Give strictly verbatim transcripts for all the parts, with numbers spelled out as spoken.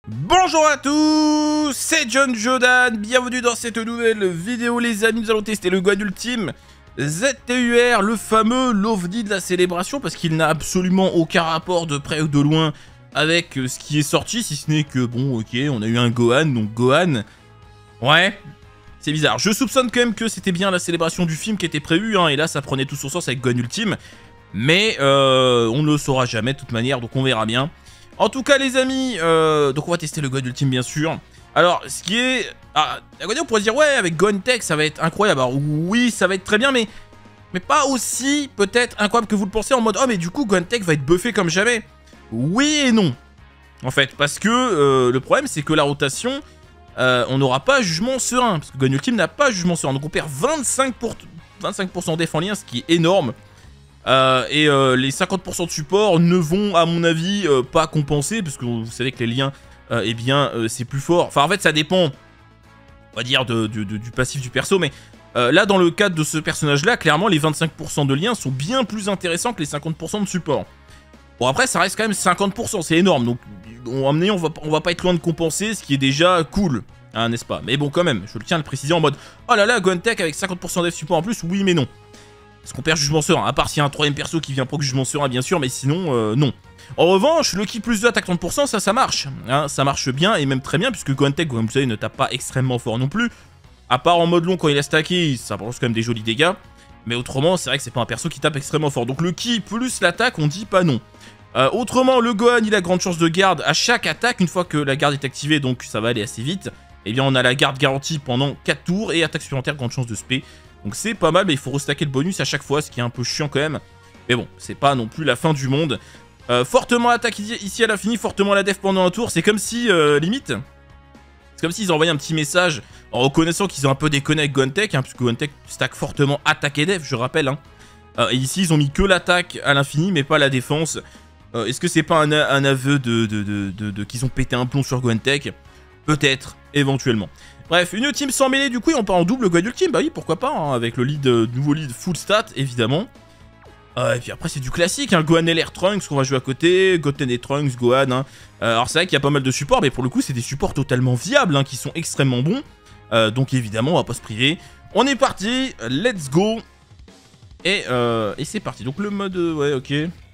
Bonjour à tous, c'est John Jodan, bienvenue dans cette nouvelle vidéo les amis. Nous allons tester le Gohan Ultime Z T U R, le fameux l'ovni de la célébration, parce qu'il n'a absolument aucun rapport de près ou de loin avec ce qui est sorti, si ce n'est que bon ok, on a eu un Gohan, donc Gohan, ouais, c'est bizarre. Je soupçonne quand même que c'était bien la célébration du film qui était prévue, hein, et là ça prenait tout son sens avec Gohan Ultime, mais euh, on ne le saura jamais de toute manière, donc on verra bien. En tout cas les amis, euh, donc on va tester le Gohan Ultime bien sûr. Alors ce qui est... Ah, on pourrait se dire ouais avec Gohan Tech ça va être incroyable. Alors oui ça va être très bien mais... Mais pas aussi peut-être incroyable que vous le pensez en mode oh mais du coup Gohan Tech va être buffé comme jamais. Oui et non. En fait parce que euh, le problème c'est que la rotation, euh, on n'aura pas jugement serein. Parce que Gohan Ultime n'a pas jugement serein. Donc on perd vingt-cinq pour cent, vingt-cinq pour cent def en lien, ce qui est énorme. Euh, et euh, les cinquante pour cent de support ne vont à mon avis euh, pas compenser, parce que vous savez que les liens, euh, eh bien euh, c'est plus fort. Enfin en fait ça dépend, on va dire de, de, de, du passif du perso, mais euh, là dans le cadre de ce personnage là, clairement les vingt-cinq pour cent de liens sont bien plus intéressants que les cinquante pour cent de support. Bon après ça reste quand même cinquante pour cent, c'est énorme, donc on, on, va, on va pas être loin de compenser, ce qui est déjà cool, hein, n'est-ce pas? Mais bon quand même, je le tiens à le préciser en mode oh là là Gohan Tech avec cinquante pour cent def support en plus, oui mais non. Parce qu'on perd jugement serein, à part s'il y a un troisième perso qui vient proc jugement serein bien sûr, mais sinon euh, non. En revanche, le ki plus deux attaque trente pour cent, ça ça marche, hein, ça marche bien et même très bien puisque Gohan Tech, comme vous savez, ne tape pas extrêmement fort non plus. À part en mode long quand il a stacké, ça balance quand même des jolis dégâts. Mais autrement, c'est vrai que c'est pas un perso qui tape extrêmement fort. Donc le ki plus l'attaque, on dit pas non. Euh, autrement, le Gohan, il a grande chance de garde à chaque attaque, une fois que la garde est activée, donc ça va aller assez vite. Eh bien on a la garde garantie pendant quatre tours et attaque supplémentaire, grande chance de spé. Donc c'est pas mal, mais il faut restacker le bonus à chaque fois, ce qui est un peu chiant quand même. Mais bon, c'est pas non plus la fin du monde. Euh, fortement attaque ici à l'infini, fortement la def pendant un tour. C'est comme si, euh, limite, c'est comme s'ils envoyaient un petit message en reconnaissant qu'ils ont un peu déconné avec Gohan Tech, hein, puisque Gohan Tech stack fortement attaque et def, je rappelle. Hein. Euh, et ici, ils ont mis que l'attaque à l'infini, mais pas la défense. Euh, Est-ce que c'est pas un, un aveu de, de, de, de, de qu'ils ont pété un plomb sur Gohan Tech? Peut-être, éventuellement. Bref, une team sans mêlée du coup, et on part en double Gohan Ultime, bah oui, pourquoi pas, hein, avec le lead, euh, nouveau lead full stat, évidemment. Euh, et puis après, c'est du classique, hein, Gohan L R Trunks qu'on va jouer à côté, Goten et Trunks, Gohan. Hein. Euh, alors c'est vrai qu'il y a pas mal de supports, mais pour le coup, c'est des supports totalement viables, hein, qui sont extrêmement bons. Euh, donc évidemment, on va pas se priver. On est parti, let's go. Et, euh, et c'est parti, donc le mode, euh, ouais, ok.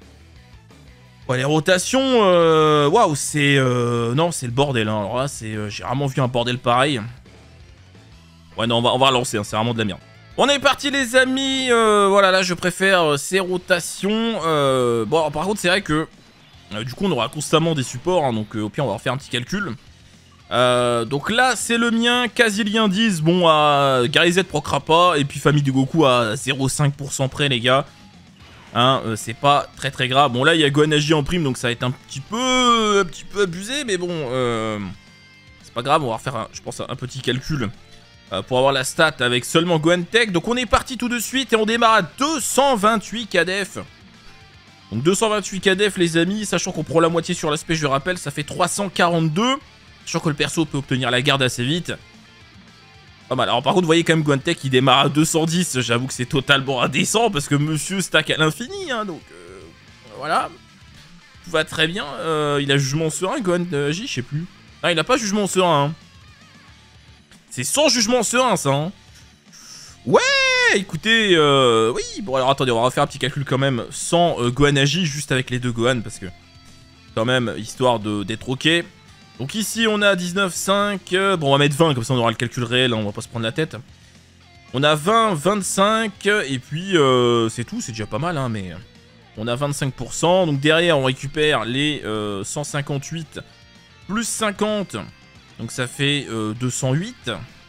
Ouais, les rotations, euh, waouh, c'est... Euh, non, c'est le bordel, hein. Alors là, c'est, euh, j'ai rarement vu un bordel pareil. Ouais, non, on va, on va relancer, hein, c'est vraiment de la merde. On est parti, les amis. Euh, voilà, là, je préfère euh, ces rotations. Euh, bon, par contre, c'est vrai que... Euh, du coup, on aura constamment des supports, hein, donc euh, au pire, on va refaire un petit calcul. Euh, donc là, c'est le mien. Casilien dix, bon, à Gary Z procra pas. Et puis Famille du Goku à zéro virgule cinq pour cent près, les gars. Hein, euh, c'est pas très très grave. Bon, là, il y a Gohan H D en prime, donc ça va être un petit peu, un petit peu abusé, mais bon, euh, c'est pas grave. On va refaire, un, je pense, un petit calcul euh, pour avoir la stat avec seulement Gohan Tech. Donc, on est parti tout de suite et on démarre à deux cent vingt-huit K def. Donc, deux cent vingt-huit K def, les amis, sachant qu'on prend la moitié sur l'aspect, je rappelle, ça fait trois cent quarante-deux. Sachant que le perso peut obtenir la garde assez vite. Pas mal. Alors par contre, vous voyez quand même Gohan Tech qui démarre à deux cent dix. J'avoue que c'est totalement indécent parce que monsieur stack à l'infini. Hein, donc euh, voilà. Tout va très bien. Euh, il a jugement serein, Gohan euh, J, je sais plus. Ah, il a pas jugement serein. Hein. C'est sans jugement serein, ça. Hein. Ouais, écoutez. Euh, oui, bon alors attendez, on va refaire un petit calcul quand même sans euh, Gohan J, juste avec les deux Gohan parce que quand même, histoire d'être ok. Donc ici on a dix-neuf, cinq, euh, bon on va mettre vingt comme ça on aura le calcul réel, hein, on va pas se prendre la tête. On a vingt, vingt-cinq et puis euh, c'est tout, c'est déjà pas mal hein, mais on a vingt-cinq pour cent. Donc derrière on récupère les euh, cent cinquante-huit plus cinquante, donc ça fait euh, deux cent huit.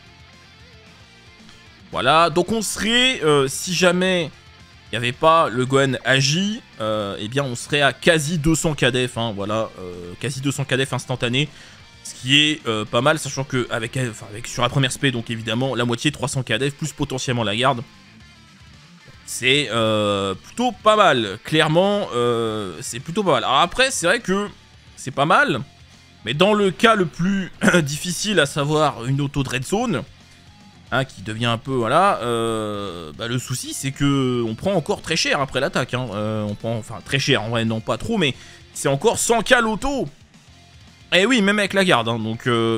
Voilà, donc on serait, euh, si jamais il n'y avait pas le Gohan Agi, euh, eh bien on serait à quasi deux cents K def, hein, voilà, euh, quasi deux cents K def instantané, ce qui est euh, pas mal, sachant que avec, enfin, avec sur la première spé, donc évidemment la moitié trois cents K def plus potentiellement la garde, c'est euh, plutôt pas mal, clairement, euh, c'est plutôt pas mal. Alors après, c'est vrai que c'est pas mal, mais dans le cas le plus difficile, à savoir une auto de red zone, hein, qui devient un peu, voilà, euh, bah, le souci c'est que on prend encore très cher après l'attaque, hein, euh, on prend, enfin très cher, en vrai non pas trop, mais c'est encore cent K l'auto. Et oui, même avec la garde, hein, donc... Euh...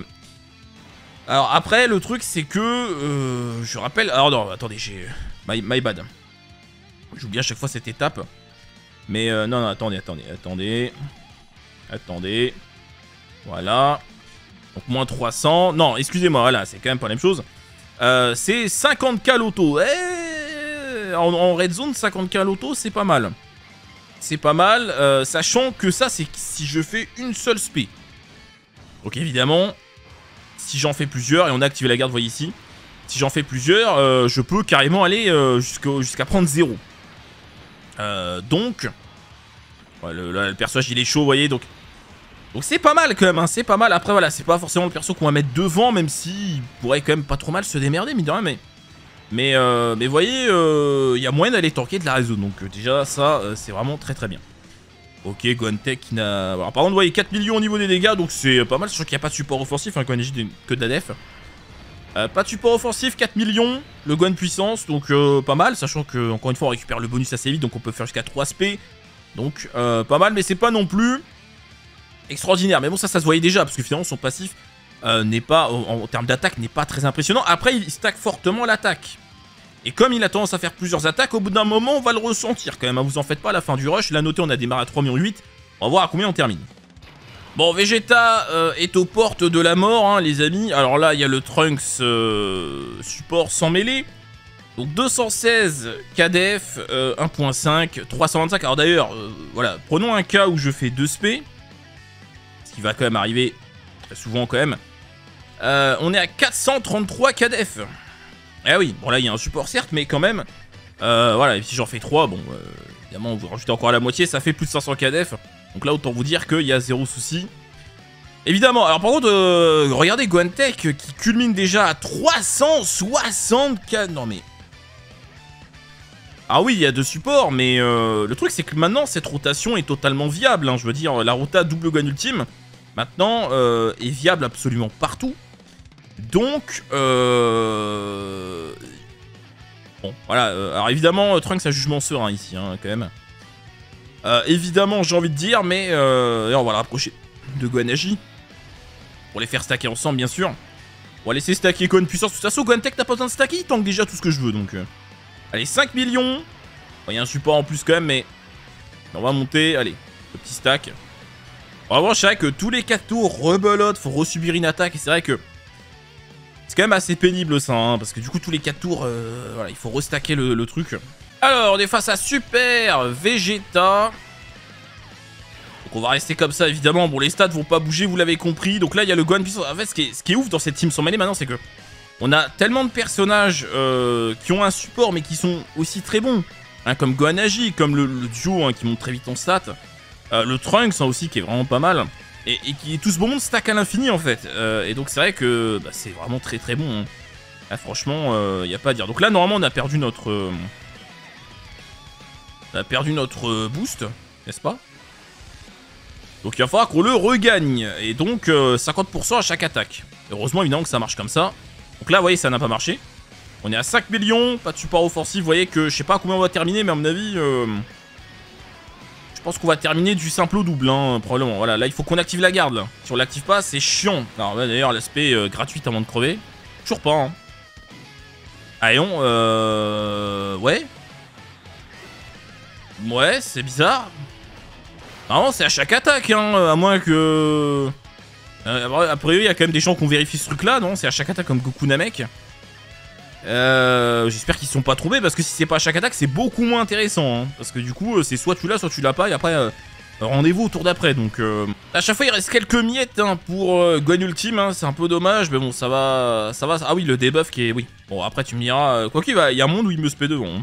Alors après, le truc, c'est que... Euh, je rappelle... Alors non, attendez, j'ai... My, my bad. J'oublie à chaque fois cette étape. Mais euh, non, non, attendez, attendez, attendez. Attendez. Voilà. Donc moins trois cents. Non, excusez-moi, voilà, c'est quand même pas la même chose. Euh, c'est cinquante K l'auto. Eh, en, en red zone, cinquante K l'auto, c'est pas mal. C'est pas mal, euh, sachant que ça, c'est si je fais une seule spé. Donc évidemment, si j'en fais plusieurs, et on a activé la garde, vous voyez ici. Si j'en fais plusieurs, euh, je peux carrément aller euh, jusqu'à prendre zéro. Euh, donc, ouais, le, là, le personnage il est chaud, vous voyez, donc donc c'est pas mal quand même, hein, c'est pas mal. Après voilà, c'est pas forcément le perso qu'on va mettre devant, même s'il pourrait quand même pas trop mal se démerder, mine de rien, mais mais euh, mais vous voyez, il euh, y a moyen d'aller tanker de la réseau, donc euh, déjà ça euh, c'est vraiment très très bien. Ok, Gohan-Tech qui n'a... Alors par contre, vous voyez quatre millions au niveau des dégâts, donc c'est pas mal, sachant qu'il n'y a pas de support offensif, hein, Gohan J que de la def. Euh, pas de support offensif, quatre millions, le Gohan puissance, donc euh, pas mal, sachant que encore une fois on récupère le bonus assez vite, donc on peut faire jusqu'à trois spé, donc euh, pas mal, mais c'est pas non plus extraordinaire. Mais bon, ça, ça se voyait déjà, parce que finalement son passif euh, n'est pas, en, en termes d'attaque, n'est pas très impressionnant. Après, il stack fortement l'attaque. Et comme il a tendance à faire plusieurs attaques, au bout d'un moment, on va le ressentir quand même, hein, vous en faites pas à la fin du rush. Là, notez, on a démarré à trois virgule huit millions. On va voir à combien on termine. Bon, Vegeta euh, est aux portes de la mort, hein, les amis. Alors là, il y a le Trunks euh, support sans mêlée. Donc deux cent seize K D F, euh, un virgule cinq, trois cent vingt-cinq. Alors d'ailleurs, euh, voilà, prenons un cas où je fais deux spé. Ce qui va quand même arriver très souvent quand même. Euh, on est à quatre cent trente-trois K D F. Eh oui, bon là il y a un support certes, mais quand même. Euh, voilà, et si j'en fais trois, bon, euh, évidemment, vous rajoutez encore à la moitié, ça fait plus de cinq cents K D F. Donc là, autant vous dire qu'il y a zéro souci. Évidemment, alors par contre, euh, regardez Gohan-Tech qui culmine déjà à trois cent soixante K. Non mais... Ah oui, il y a deux supports, mais euh, le truc c'est que maintenant, cette rotation est totalement viable. Hein, je veux dire, la rota double Gohan Ultime, maintenant, euh, est viable absolument partout. Donc, euh... bon, voilà. Euh, alors évidemment, Trunks a jugement serein ici, hein, quand même. Euh, évidemment, j'ai envie de dire, mais euh, on va le rapprocher de Gohan J pour les faire stacker ensemble, bien sûr. On va laisser stacker Gohan puissance. De toute façon, Gohan-Tech n'a pas besoin de stacker, il tank déjà tout ce que je veux, donc. Euh... Allez, cinq millions. Il y a un support en plus quand même, mais on va monter. Allez, le petit stack. On va voir, c'est vrai que tous les quatre tours, rebelote, faut resubir une attaque, et c'est vrai que c'est quand même assez pénible ça, hein, parce que du coup tous les quatre tours, euh, voilà, il faut restacker le, le truc. Alors, on est face à Super Vegeta. Donc on va rester comme ça, évidemment. Bon, les stats vont pas bouger, vous l'avez compris. Donc là, il y a le Gohan puissance. En fait, ce qui est, ce qui est ouf dans cette team sans mêlée maintenant, c'est que on a tellement de personnages euh, qui ont un support, mais qui sont aussi très bons. Hein, comme Gohan J, comme le, le duo hein, qui monte très vite en stats. Euh, le Trunks hein, aussi, qui est vraiment pas mal. Et, et qui tout ce bon monde stack à l'infini en fait. Euh, et donc c'est vrai que bah, c'est vraiment très très bon. Hein. Là, franchement, il euh, n'y a pas à dire. Donc là, normalement, on a perdu notre... Euh, on a perdu notre euh, boost, n'est-ce pas? Donc il va falloir qu'on le regagne. Et donc euh, cinquante pour cent à chaque attaque. Heureusement, évidemment que ça marche comme ça. Donc là, vous voyez, ça n'a pas marché. On est à cinq millions, pas de support offensif. Vous voyez que je sais pas à combien on va terminer, mais à mon avis... Euh, je pense qu'on va terminer du simple au double, hein, probablement. Voilà, là, il faut qu'on active la garde. Là. Si on l'active pas, c'est chiant. Alors, d'ailleurs, l'aspect euh, gratuit avant de crever. Toujours pas, hein. Allez, on... Euh... Ouais. Ouais, c'est bizarre. Normalement, c'est à chaque attaque, hein, à moins que... Euh, après, il y a quand même des gens qui ont vérifié ce truc-là, non? C'est à chaque attaque comme Goku Namek. Euh, J'espère qu'ils se sont pas trompés, parce que si c'est pas à chaque attaque, c'est beaucoup moins intéressant. Hein, parce que du coup, c'est soit tu l'as, soit tu l'as pas, et après, euh, rendez-vous au tour d'après. Donc, euh, à chaque fois, il reste quelques miettes hein, pour euh, Gohan Ultime. Hein, c'est un peu dommage, mais bon, ça va, ça va. Ah oui, le debuff qui est... Oui. Bon, après, tu me diras... Euh, quoi qu'il va, il y a un monde où il me spé devant. Hein.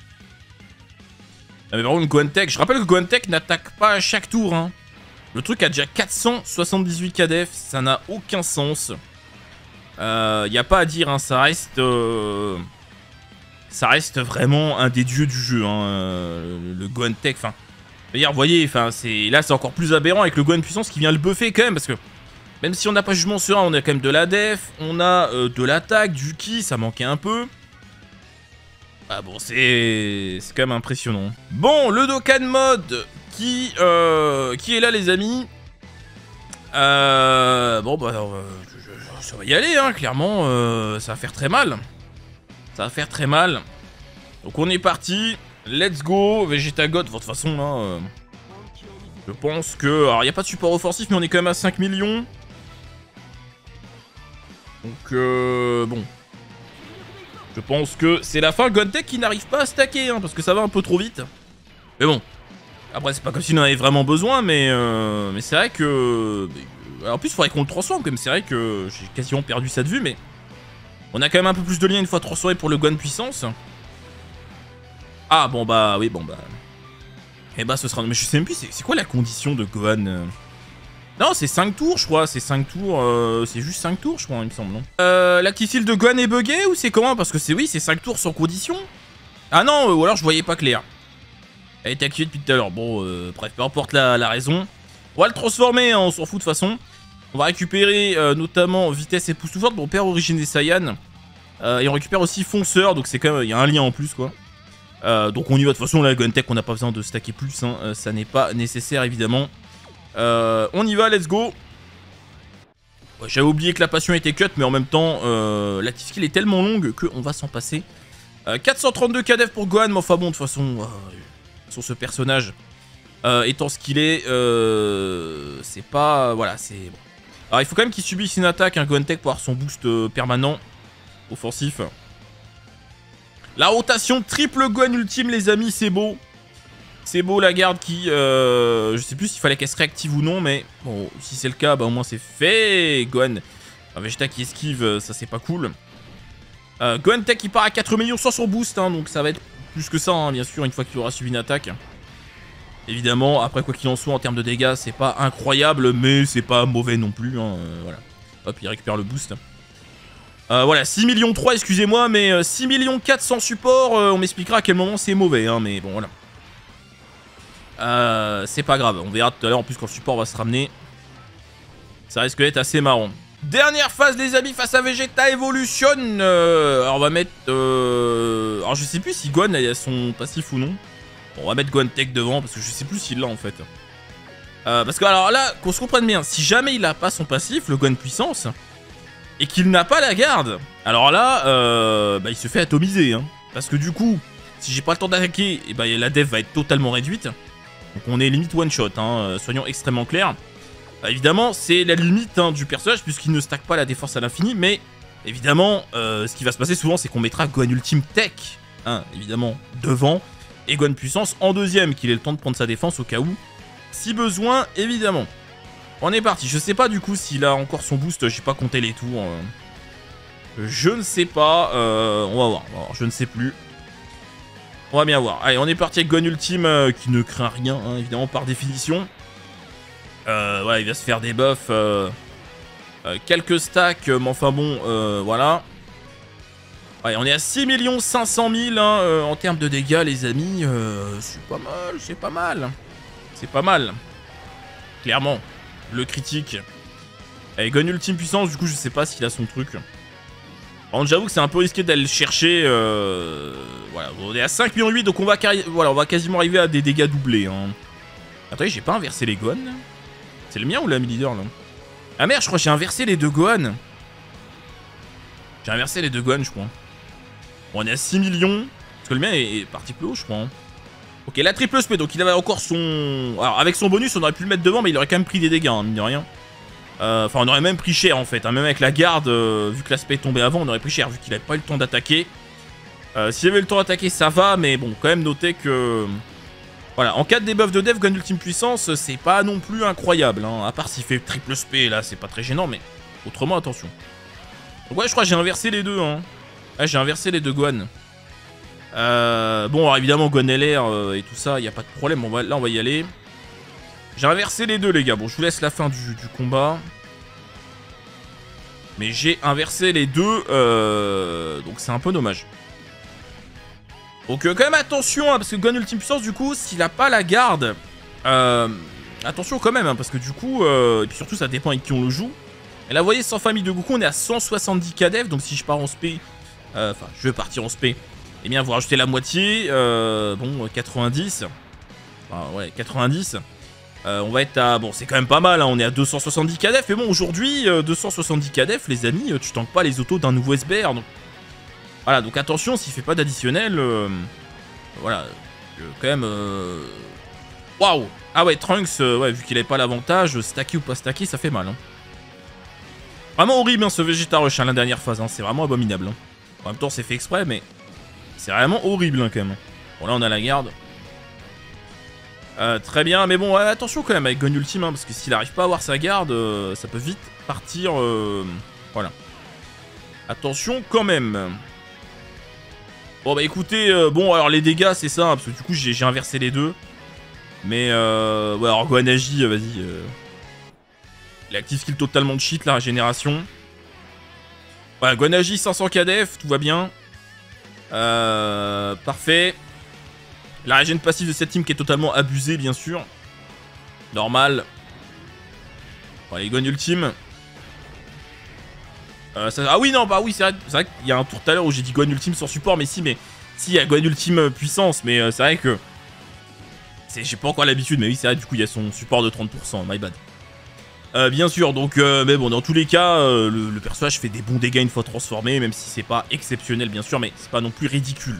Ah, mais par contre, Gohan-Tech... Je rappelle que Gohan-Tech n'attaque pas à chaque tour. Hein. Le truc a déjà quatre cent soixante-dix-huit K D F. Ça n'a aucun sens. Il euh, n'y a pas à dire, hein, ça reste... Euh, ça reste vraiment un des dieux du jeu, hein, euh, le Gohan-Tech. Enfin, d'ailleurs, vous voyez, enfin, là, c'est encore plus aberrant avec le Gohan puissance qui vient le buffer quand même, parce que même si on n'a pas jugement serein, on a quand même de la def, on a euh, de l'attaque, du ki, ça manquait un peu. Ah bon, c'est c'est quand même impressionnant. Bon, le Dokkan Mode qui, euh, qui est là, les amis. Euh, bon, bah, euh, je, je, ça va y aller, hein, clairement. Euh, ça va faire très mal. Ça va faire très mal. Donc, on est parti. Let's go. Vegeta God. De toute façon, là, euh, je pense que... Alors, il n'y a pas de support offensif, mais on est quand même à cinq millions. Donc, euh, bon. Je pense que c'est la fin. Gontech qui n'arrive pas à stacker, hein, parce que ça va un peu trop vite. Mais bon. Après, c'est pas comme s'il en avait vraiment besoin, mais, euh, mais c'est vrai que... En plus, il faudrait qu'on le transforme, quand même. C'est vrai que j'ai quasiment perdu ça de vue, mais... On a quand même un peu plus de liens une fois transformé pour le Gohan puissance. Ah, bon, bah, oui, bon, bah... Eh bah, ce sera... Mais je sais même plus, c'est quoi la condition de Gohan euh... Non, c'est cinq tours, je crois. C'est cinq tours, euh... c'est juste cinq tours, je crois, il me semble, non euh, L'actifile de Gohan est buggé, ou c'est comment? Parce que c'est, oui, c'est cinq tours sans condition. Ah non, euh, ou alors je voyais pas clair. Elle est activée depuis tout à l'heure. Bon, euh, bref, peu importe la, la raison. On va le transformer, hein, on s'en fout de toute façon. On va récupérer euh, notamment vitesse époustouflante. Bon, on perd origine des Saiyans. Euh, et on récupère aussi fonceur, donc c'est quand même... Il y a un lien en plus, quoi. Euh, donc on y va. De toute façon, la Gontech, on n'a pas besoin de stacker plus. Hein, euh, ça n'est pas nécessaire, évidemment. Euh, on y va, let's go. Ouais, j'avais oublié que la passion était cut, mais en même temps, euh, la skill est tellement longue qu'on va s'en passer. Euh, quatre cent trente-deux K D F pour Gohan, mais enfin bon, de toute façon... Euh, sur ce personnage euh, étant ce qu'il est, euh, c'est pas... Voilà, c'est... Bon. Alors il faut quand même qu'il subisse une attaque, un hein, Gontech pour avoir son boost euh, permanent offensif. La rotation triple Gohan ultime, les amis, c'est beau. C'est beau la garde qui... Euh, je sais plus s'il fallait qu'elle se réactive ou non, mais bon, si c'est le cas, bah au moins c'est fait. Gohan, un Vegeta qui esquive, ça c'est pas cool. Euh, Gohan Tech qui part à quatre millions sans son boost, hein, donc ça va être... Plus que ça, hein, bien sûr, une fois qu'il aura suivi une attaque. Évidemment, après quoi qu'il en soit, en termes de dégâts, c'est pas incroyable, mais c'est pas mauvais non plus. Hein, euh, voilà. Hop, il récupère le boost. Euh, voilà, six millions trois, excusez-moi, mais euh, six millions quatre sans support, euh, on m'expliquera à quel moment c'est mauvais, hein, mais bon, voilà. Euh, c'est pas grave, on verra tout à l'heure, en plus, quand le support va se ramener. Ça risque d'être assez marrant. Dernière phase, les amis, face à Vegeta Evolution. Euh, alors, on va mettre... Euh... Alors, je sais plus si Gohan a son passif ou non. Bon, on va mettre Gohan Tech devant, parce que je sais plus s'il l'a, en fait. Euh, parce que, alors là, qu'on se comprenne bien, si jamais il a pas son passif, le Gohan Puissance, et qu'il n'a pas la garde, alors là, euh, bah, il se fait atomiser. Hein. Parce que du coup, si j'ai pas le temps d'attaquer, et bah, la def va être totalement réduite. Donc, on est limite one-shot, hein, soyons extrêmement clairs. Bah, évidemment, c'est la limite hein, du personnage puisqu'il ne stack pas la défense à l'infini, mais évidemment, euh, ce qui va se passer souvent, c'est qu'on mettra Gohan Ultime Tech, hein, évidemment, devant, et Gohan Puissance en deuxième, qu'il ait le temps de prendre sa défense au cas où, si besoin, évidemment. On est parti, je sais pas du coup s'il a encore son boost, j'ai pas compté les tours. Euh, je ne sais pas, euh, on va voir, on va voir, je ne sais plus. On va bien voir. Allez, on est parti avec Gohan Ultime, euh, qui ne craint rien, hein, évidemment, par définition. Euh, voilà, il va se faire des buffs, euh, euh, quelques stacks, mais enfin bon, euh, voilà. Ouais, on est à six millions cinq cent mille hein, euh, en termes de dégâts, les amis. Euh, c'est pas mal, c'est pas mal. C'est pas mal. Clairement, le critique. Et Gohan Ultime Puissance, du coup, je sais pas s'il a son truc. Par contre, j'avoue que c'est un peu risqué d'aller le chercher. Euh, voilà, on est à cinq millions huit, donc on va, voilà, on va quasiment arriver à des dégâts doublés. Hein. Attendez, j'ai pas inversé les Gohan là. C'est le mien ou l'ami leader là? Ah merde, je crois que j'ai inversé les deux Gohan. J'ai inversé les deux Gohan, je crois. Bon, on est à six millions. Parce que le mien est parti plus haut, je crois. Hein. Ok, la triple spé, donc il avait encore son... Alors, avec son bonus, on aurait pu le mettre devant, mais il aurait quand même pris des dégâts, hein, mine de rien. Euh, enfin, on aurait même pris cher, en fait. Hein. Même avec la garde, euh, vu que l'aspect est tombé avant, on aurait pris cher, vu qu'il n'avait pas eu le temps d'attaquer. Euh, S'il avait le temps d'attaquer, ça va, mais bon, quand même noter que... Voilà, en cas de debuff de dev, Gohan Ultime Puissance, c'est pas non plus incroyable. Hein. À part s'il fait triple spé, là, c'est pas très gênant, mais autrement, attention. Donc ouais, je crois que j'ai inversé les deux. Hein. Ouais, j'ai inversé les deux Gohan. Euh, bon, alors évidemment, Gohan L R euh, et tout ça, il n'y a pas de problème. On va, là, on va y aller. J'ai inversé les deux, les gars. Bon, je vous laisse la fin du, du combat. Mais j'ai inversé les deux, euh, donc c'est un peu dommage. Donc euh, quand même attention, hein, parce que Gohan Ultime Puissance, du coup, s'il a pas la garde, euh, attention quand même, hein, parce que du coup, euh, et puis surtout ça dépend avec qui on le joue. Et là, vous voyez, sans famille de Goku, on est à cent soixante-dix K D F, donc si je pars en spé, enfin, euh, je vais partir en spé, eh bien, vous rajoutez la moitié, euh, bon, quatre-vingt-dix, enfin, ouais, quatre-vingt-dix. Euh, on va être à... Bon, c'est quand même pas mal, hein, on est à deux cent soixante-dix K d'F. Mais bon, aujourd'hui, euh, deux cent soixante-dix K d'F, les amis, euh, tu tankes pas les autos d'un nouveau S B R. Donc... Voilà, donc attention, s'il fait pas d'additionnel... Euh... Voilà, euh, quand même... Euh... Waouh! Ah ouais, Trunks, euh, ouais, vu qu'il avait pas l'avantage, stacké ou pas stacké, ça fait mal. Hein. Vraiment horrible, hein, ce Vegeta Rush, hein, la dernière phase. Hein, c'est vraiment abominable. Hein. En même temps, c'est fait exprès, mais... C'est vraiment horrible, hein, quand même. Bon, là, on a la garde. Euh, très bien, mais bon, ouais, attention quand même avec Gon Ultime, hein, parce que s'il arrive pas à avoir sa garde, euh, ça peut vite partir. Euh, voilà. Attention quand même. Bon, bah écoutez, euh, bon, alors les dégâts, c'est ça, hein, parce que du coup, j'ai inversé les deux. Mais, euh, ouais, alors Gohan Agi, euh, vas-y. Euh, il active skill totalement de cheat, la régénération. Voilà, Gohan Agi, cinq cents K d'F, tout va bien. Euh, parfait. La régène passive de cette team qui est totalement abusée, bien sûr. Normal. Bon, allez, Gon Ultime. Euh, ça... Ah oui, non, bah oui, c'est vrai, vrai qu'il y a un tour tout à l'heure où j'ai dit Gon Ultime sans support, mais si, mais... Si, il y a Gon Ultime puissance, mais euh, c'est vrai que... J'ai pas encore l'habitude, mais oui, c'est vrai, du coup, il y a son support de trente pour cent, my bad. Euh, bien sûr, donc, euh, mais bon, dans tous les cas, euh, le, le personnage fait des bons dégâts une fois transformé, même si c'est pas exceptionnel, bien sûr, mais c'est pas non plus ridicule.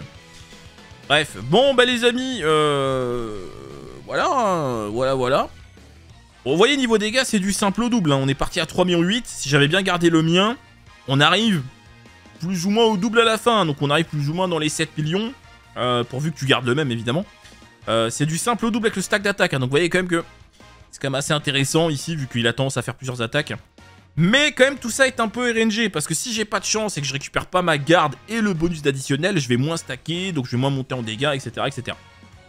Bref, bon bah les amis, euh... voilà, hein, voilà, voilà. Bon, vous voyez, niveau dégâts, c'est du simple au double, hein. On est parti à trois virgule huit millions. Si j'avais bien gardé le mien, on arrive plus ou moins au double à la fin. Donc on arrive plus ou moins dans les sept millions, euh, pourvu que tu gardes le même, évidemment. Euh, c'est du simple au double avec le stack d'attaque, hein. Donc vous voyez quand même que c'est quand même assez intéressant ici, vu qu'il a tendance à faire plusieurs attaques. Mais quand même, tout ça est un peu R N G, parce que si j'ai pas de chance et que je récupère pas ma garde et le bonus d'additionnel, je vais moins stacker, donc je vais moins monter en dégâts, et cetera et cetera.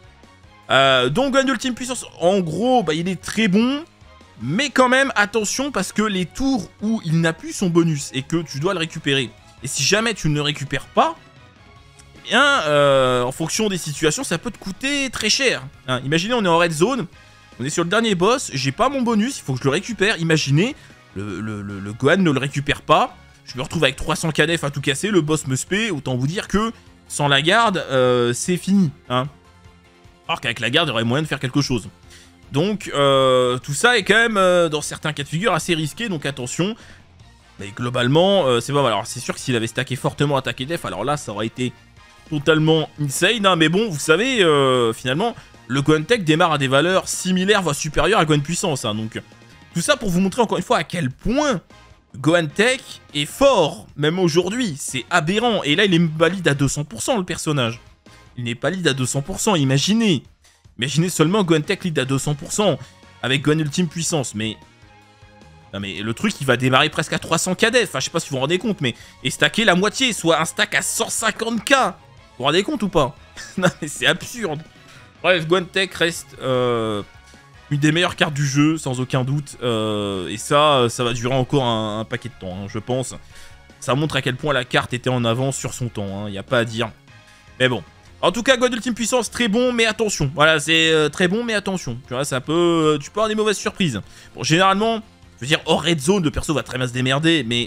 Euh, donc, Gon Ultime Puissance, en gros, bah, il est très bon, mais quand même, attention, parce que les tours où il n'a plus son bonus et que tu dois le récupérer, et si jamais tu ne le récupères pas, eh bien, euh, en fonction des situations, ça peut te coûter très cher. Hein, imaginez, on est en red zone, on est sur le dernier boss, j'ai pas mon bonus, il faut que je le récupère, imaginez... Le, le, le, le Gohan ne le récupère pas. Je me retrouve avec trois cents K d'F à tout casser. Le boss me spé. Autant vous dire que sans la garde, euh, c'est fini. Hein. Alors qu'avec la garde, il y aurait moyen de faire quelque chose. Donc, euh, tout ça est quand même, euh, dans certains cas de figure, assez risqué. Donc, attention. Mais globalement, euh, c'est pas mal. Alors, c'est sûr que s'il avait stacké fortement attaqué Def, alors là, ça aurait été totalement insane. Hein. Mais bon, vous savez, euh, finalement, le Gohan Tech démarre à des valeurs similaires, voire supérieures à Gohan Puissance. Hein. Donc... Tout ça pour vous montrer encore une fois à quel point Gohan Tech est fort, même aujourd'hui. C'est aberrant. Et là, il est valide à deux cents pour cent, le personnage. Il n'est pas lead à deux cents pour cent, imaginez. Imaginez seulement Gohan Tech lead à deux cents pour cent, avec Gohan Ultime Puissance. Mais... Non mais le truc, il va démarrer presque à trois cents K d'F. Enfin, je sais pas si vous vous rendez compte, mais... Et stacker la moitié, soit un stack à cent cinquante K. Vous vous rendez compte ou pas? Non mais c'est absurde. Bref, Gohan Tech reste... Euh... une des meilleures cartes du jeu, sans aucun doute. Euh, et ça, ça va durer encore un, un paquet de temps, hein, je pense. Ça montre à quel point la carte était en avance sur son temps, il n'y a pas à dire. Mais bon. En tout cas, God Ultime Puissance, très bon, mais attention. Voilà, c'est euh, très bon, mais attention. Tu vois, ça peut... Euh, tu peux avoir des mauvaises surprises. Bon, généralement, je veux dire, hors red zone, le perso va très bien se démerder, mais...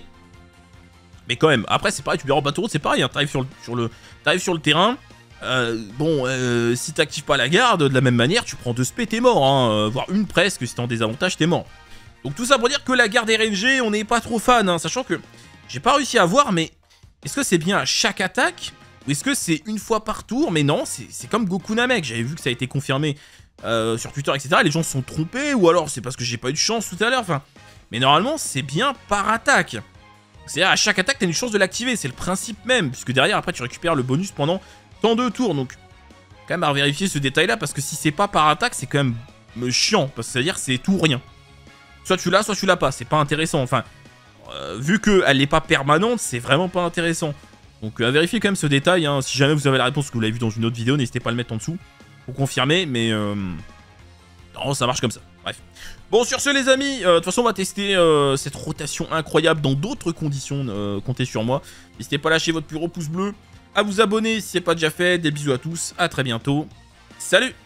Mais quand même. Après, c'est pareil, tu verras en bateau, c'est pareil, hein, t'arrives sur le, sur le, t'arrives sur le terrain... Euh, bon, euh, si t'actives pas la garde, de la même manière, tu prends deux spé, t'es mort, hein, euh, voire une presque, si t'es en désavantage, t'es mort. Donc tout ça pour dire que la garde R N G, on n'est pas trop fan, hein, sachant que j'ai pas réussi à voir, mais est-ce que c'est bien à chaque attaque, ou est-ce que c'est une fois par tour? Mais non, c'est comme Goku Namek, j'avais vu que ça a été confirmé euh, sur Twitter, et cetera. Les gens se sont trompés, ou alors c'est parce que j'ai pas eu de chance tout à l'heure, enfin... Mais normalement, c'est bien par attaque. C'est-à-dire à chaque attaque, t'as une chance de l'activer, c'est le principe même, puisque derrière, après, tu récupères le bonus pendant... tant de tours, donc quand même à vérifier ce détail là, parce que si c'est pas par attaque, c'est quand même euh, chiant, parce que ça veut dire c'est tout ou rien. Soit tu l'as, soit tu l'as pas, c'est pas intéressant, enfin, euh, vu qu'elle n'est pas permanente, c'est vraiment pas intéressant. Donc euh, à vérifier quand même ce détail, hein. Si jamais vous avez la réponse, que vous l'avez vu dans une autre vidéo, n'hésitez pas à le mettre en dessous, pour confirmer, mais euh... non, ça marche comme ça, bref. Bon, sur ce les amis, euh, de toute façon on va tester euh, cette rotation incroyable dans d'autres conditions, euh, comptez sur moi. N'hésitez pas à lâcher votre plus gros pouce bleu, à vous abonner si ce n'est pas déjà fait. Des bisous à tous, à très bientôt. Salut!